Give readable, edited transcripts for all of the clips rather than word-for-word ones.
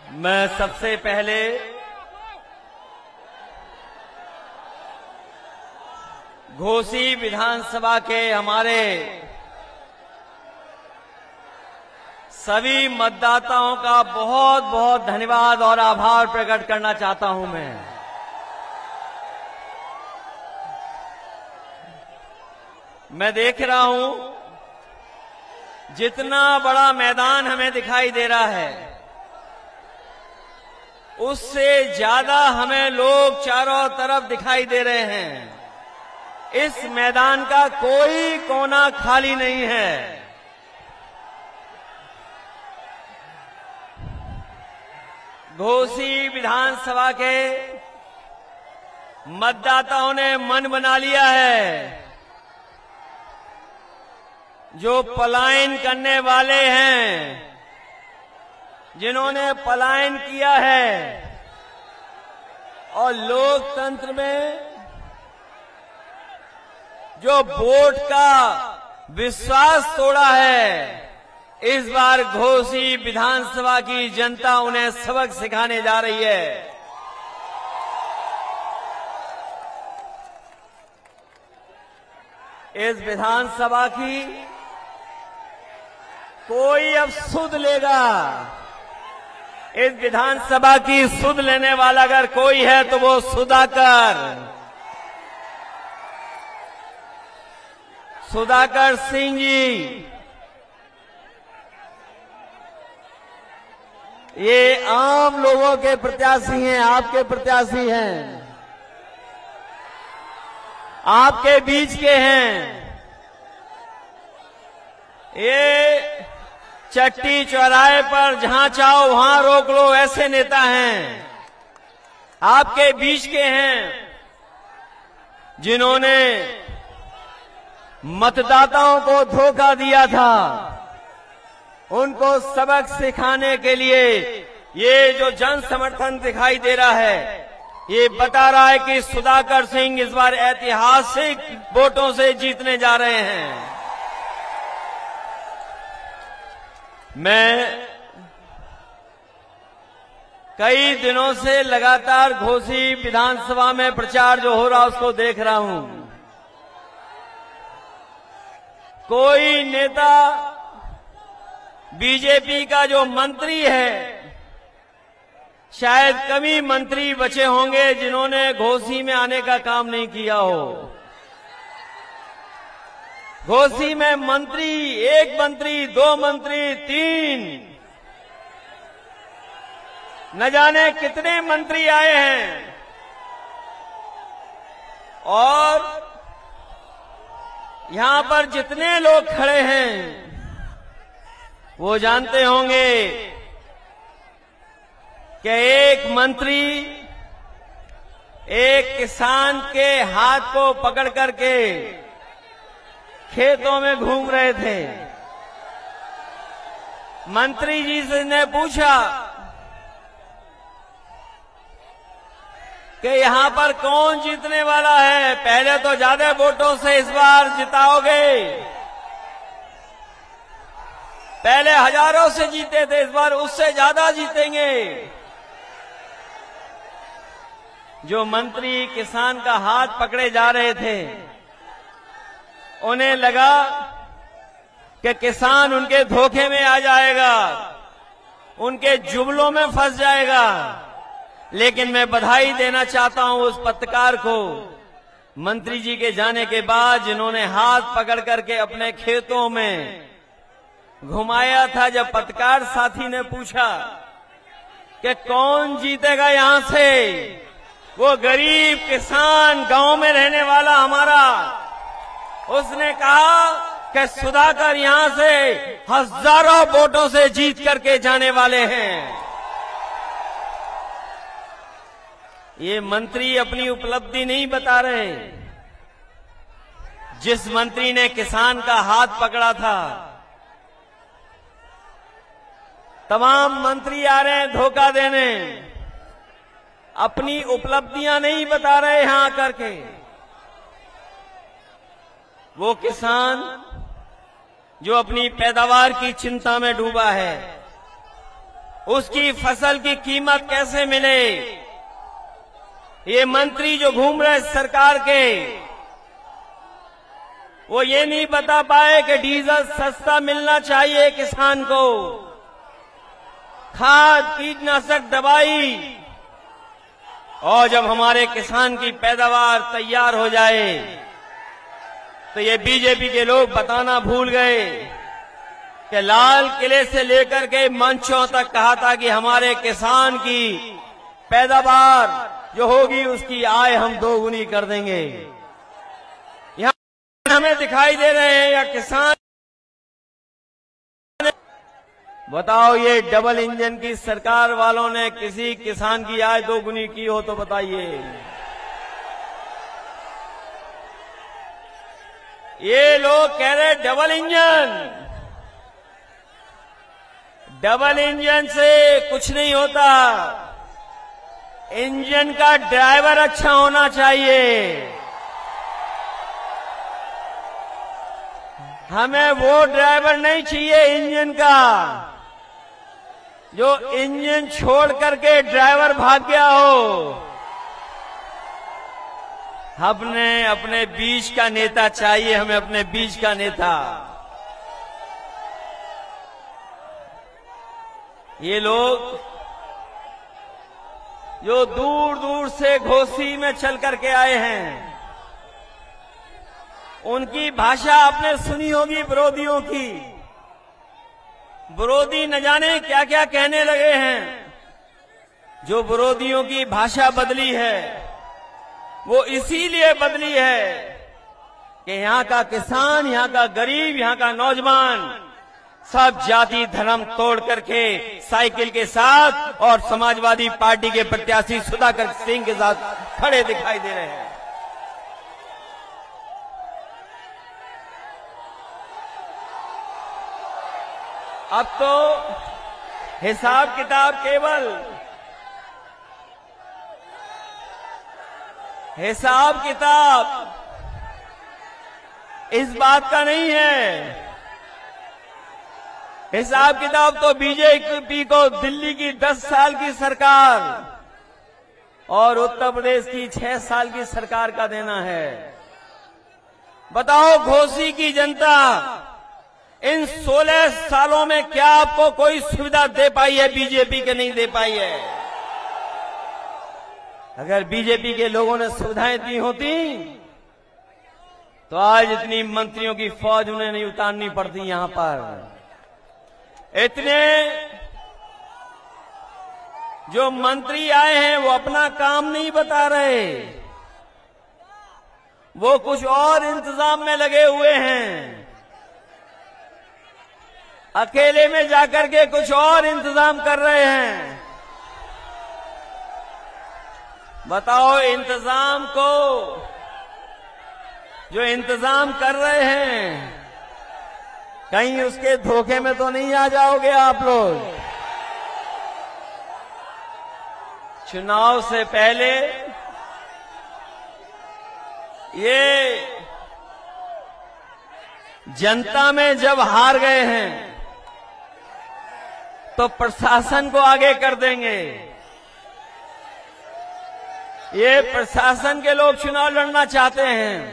मैं सबसे पहले घोसी विधानसभा के हमारे सभी मतदाताओं का बहुत बहुत धन्यवाद और आभार प्रकट करना चाहता हूं। मैं देख रहा हूं जितना बड़ा मैदान हमें दिखाई दे रहा है, उससे ज्यादा हमें लोग चारों तरफ दिखाई दे रहे हैं। इस मैदान का कोई कोना खाली नहीं है। घोसी विधानसभा के मतदाताओं ने मन बना लिया है। जो पलायन करने वाले हैं, जिन्होंने पलायन किया है और लोकतंत्र में जो वोट का विश्वास तोड़ा है, इस बार घोसी विधानसभा की जनता उन्हें सबक सिखाने जा रही है। इस विधानसभा की कोई अब सुध लेगा। इस विधानसभा की सुध लेने वाला अगर कोई है तो वो सुधाकर सिंह जी। ये आम लोगों के प्रत्याशी हैं, आपके प्रत्याशी हैं, आपके बीच के हैं। ये चट्टी चौराहे पर जहां चाहो वहां रोक लो, ऐसे नेता हैं, आपके बीच के हैं, जिन्होंने मतदाताओं को धोखा दिया था। उनको सबक सिखाने के लिए ये जो जन समर्थन दिखाई दे रहा है, ये बता रहा है कि सुधाकर सिंह इस बार ऐतिहासिक वोटों से जीतने जा रहे हैं। मैं कई दिनों से लगातार घोसी विधानसभा में प्रचार जो हो रहा उसको देख रहा हूं। कोई नेता बीजेपी का जो मंत्री है, शायद कम ही मंत्री बचे होंगे जिन्होंने घोसी में आने का काम नहीं किया हो। घोसी में मंत्री, एक मंत्री, दो मंत्री, तीन, न जाने कितने मंत्री आए हैं। और यहां पर जितने लोग खड़े हैं वो जानते होंगे कि एक मंत्री एक किसान के हाथ को पकड़ करके खेतों में घूम रहे थे। मंत्री जी से ने पूछा कि यहां पर कौन जीतने वाला है। पहले तो ज्यादा वोटों से इस बार जिताओगे, पहले हजारों से जीते थे, इस बार उससे ज्यादा जीतेंगे। जो मंत्री किसान का हाथ पकड़े जा रहे थे, उन्हें लगा कि किसान उनके धोखे में आ जाएगा, उनके जुमलों में फंस जाएगा। लेकिन मैं बधाई देना चाहता हूं उस पत्रकार को, मंत्री जी के जाने के बाद, जिन्होंने हाथ पकड़ करके अपने खेतों में घुमाया था। जब पत्रकार साथी ने पूछा कि कौन जीतेगा यहां से, वो गरीब किसान गांव में रहने वाला हमारा, उसने कहा कि सुधाकर यहां से हजारों वोटों से जीत करके जाने वाले हैं। ये मंत्री अपनी उपलब्धि नहीं बता रहे। जिस मंत्री ने किसान का हाथ पकड़ा था, तमाम मंत्री आ रहे हैं धोखा देने, अपनी उपलब्धियां नहीं बता रहे यहां आकर के। वो किसान जो अपनी पैदावार की चिंता में डूबा है, उसकी फसल की कीमत कैसे मिले। ये मंत्री जो घूम रहे सरकार के, वो ये नहीं बता पाए कि डीजल सस्ता मिलना चाहिए किसान को, खाद कीटनाशक दवाई, और जब हमारे किसान की पैदावार तैयार हो जाए तो ये बीजेपी के लोग बताना भूल गए कि लाल किले से लेकर के मंचों तक कहा था कि हमारे किसान की पैदावार जो होगी उसकी आय हम दोगुनी कर देंगे। यहां हमें दिखाई दे रहे हैं या किसान, बताओ ये डबल इंजन की सरकार वालों ने किसी किसान की आय दोगुनी की हो तो बताइए। ये लोग कह रहे डबल इंजन से कुछ नहीं होता, इंजन का ड्राइवर अच्छा होना चाहिए। हमें वो ड्राइवर नहीं चाहिए इंजन का जो इंजन छोड़ करके ड्राइवर भाग गया हो। हमने अपने बीच का नेता चाहिए, हमें अपने बीच का नेता। ये लोग जो दूर दूर से घोसी में चल करके आए हैं, उनकी भाषा आपने सुनी होगी विरोधियों की। विरोधी न जाने क्या क्या कहने लगे हैं। जो विरोधियों की भाषा बदली है वो इसीलिए बदली है कि यहां का किसान, यहां का गरीब, यहां का नौजवान सब जाति धर्म तोड़ करके साइकिल के साथ और समाजवादी पार्टी के प्रत्याशी सुधाकर सिंह के साथ खड़े दिखाई दे रहे हैं। अब तो हिसाब किताब इस बात का नहीं है। हिसाब किताब तो बीजेपी को दिल्ली की 10 साल की सरकार और उत्तर प्रदेश की 6 साल की सरकार का देना है। बताओ घोसी की जनता इन 16 सालों में क्या आपको कोई सुविधा दे पाई है? बीजेपी के नहीं दे पाई है। अगर बीजेपी के लोगों ने सुविधाएं दी होती तो आज इतनी मंत्रियों की फौज उन्हें नहीं उतारनी पड़ती। यहां पर इतने जो मंत्री आए हैं वो अपना काम नहीं बता रहे, वो कुछ और इंतजाम में लगे हुए हैं। अकेले में जाकर के कुछ और इंतजाम कर रहे हैं। बताओ इंतजाम को जो इंतजाम कर रहे हैं कहीं उसके धोखे में तो नहीं आ जाओगे आप लोग? चुनाव से पहले ये जनता में जब हार गए हैं तो प्रशासन को आगे कर देंगे। ये प्रशासन के लोग चुनाव लड़ना चाहते हैं,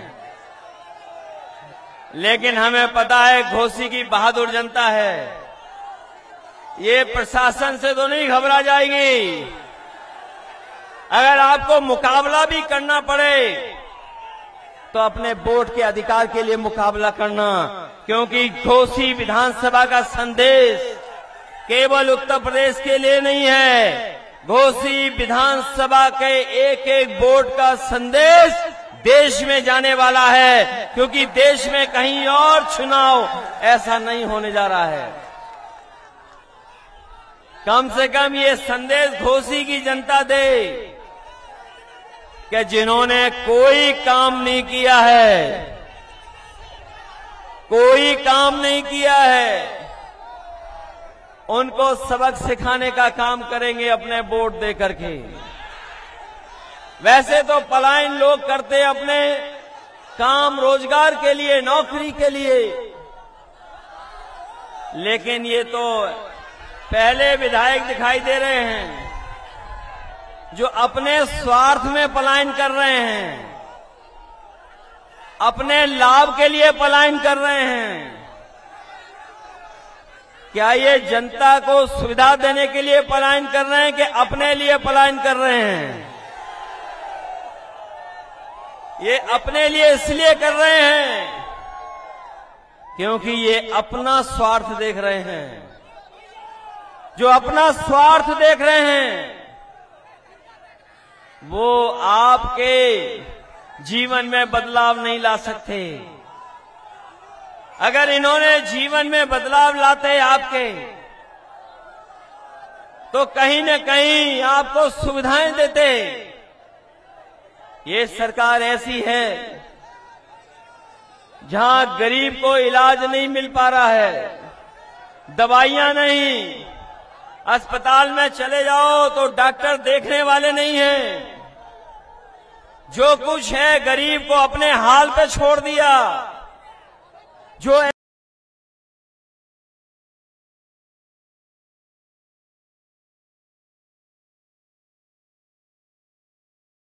लेकिन हमें पता है घोसी की बहादुर जनता है, ये प्रशासन से तो नहीं घबरा जाएगी। अगर आपको मुकाबला भी करना पड़े तो अपने वोट के अधिकार के लिए मुकाबला करना, क्योंकि घोसी विधानसभा का संदेश केवल उत्तर प्रदेश के लिए नहीं है। घोसी विधानसभा के एक एक वोट का संदेश देश में जाने वाला है, क्योंकि देश में कहीं और चुनाव ऐसा नहीं होने जा रहा है। कम से कम ये संदेश घोसी की जनता दे कि जिन्होंने कोई काम नहीं किया है, उनको सबक सिखाने का काम करेंगे अपने वोट दे करके। वैसे तो पलायन लोग करते अपने काम रोजगार के लिए, नौकरी के लिए, लेकिन ये तो पहले विधायक दिखाई दे रहे हैं जो अपने स्वार्थ में पलायन कर रहे हैं, अपने लाभ के लिए पलायन कर रहे हैं। क्या ये जनता को सुविधा देने के लिए पलायन कर रहे हैं कि अपने लिए पलायन कर रहे हैं? ये अपने लिए इसलिए कर रहे हैं क्योंकि ये अपना स्वार्थ देख रहे हैं। जो अपना स्वार्थ देख रहे हैं वो आपके जीवन में बदलाव नहीं ला सकते। अगर इन्होंने जीवन में बदलाव लाते आपके, तो कहीं न कहीं आपको सुविधाएं देते। ये सरकार ऐसी है जहां गरीब को इलाज नहीं मिल पा रहा है, दवाइयां नहीं, अस्पताल में चले जाओ तो डॉक्टर देखने वाले नहीं हैं। जो कुछ है गरीब को अपने हाल पे छोड़ दिया। जो